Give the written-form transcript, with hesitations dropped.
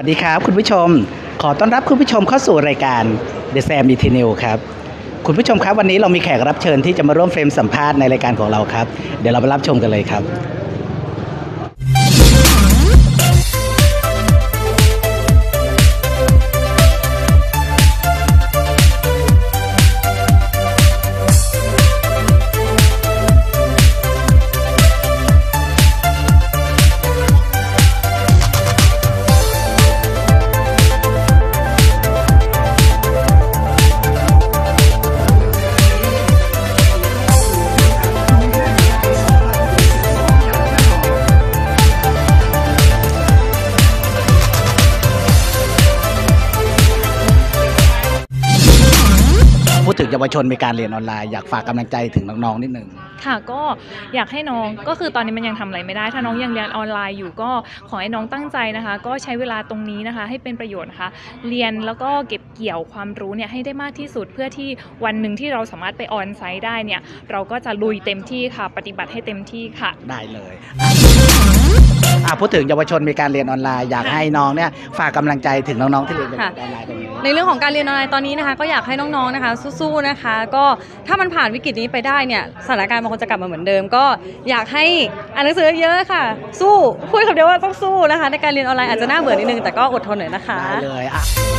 ดีครับคุณผู้ชมขอต้อนรับคุณผู้ชมเข้าสู่รายการ The Sam Eternal ครับคุณผู้ชมครับวันนี้เรามีแขกรับเชิญที่จะมาร่วมเฟรมสัมภาษณ์ในรายการของเราครับเดี๋ยวเราไปรับชมกันเลยครับพูดถึงเยาวชนมีการเรียนออนไลน์อยากฝากกำลังใจถึงน้องๆนิดนึงค่ะก็อยากให้น้องก็คือตอนนี้มันยังทำอะไรไม่ได้ถ้าน้องยังเรียนออนไลน์อยู่ก็ขอให้น้องตั้งใจนะคะก็ใช้เวลาตรงนี้นะคะให้เป็นประโยชน์นะคะเรียนแล้วก็เก็บเกี่ยวความรู้เนี่ยให้ได้มากที่สุดเพื่อที่วันหนึ่งที่เราสามารถไปออนไซต์ได้เนี่ยเราก็จะลุยเต็มที่ค่ะปฏิบัติให้เต็มที่ค่ะได้เลยพูดถึงเยาวชนมีการเรียนออนไลน์อยากให้น้องเนี่ยฝากกำลังใจถึงน้องๆที่เรียนออนไลน์ตรงนี้ในเรื่องของการเรียนออนไลน์ตอนนี้นะคะก็อยากให้น้องๆนะคะสู้ๆนะคะก็ถ้ามันผ่านวิกฤตนี้ไปได้เนี่ยสถานการณ์มันคงจะกลับมาเหมือนเดิมก็อยากให้อ่านหนังสือเยอะค่ะสู้พูดคำเดียวว่าต้องสู้นะคะในการเรียนออนไลน์อาจจะน่าเบื่อนิดนึงแต่ก็อดทนหน่อยนะคะได้เลย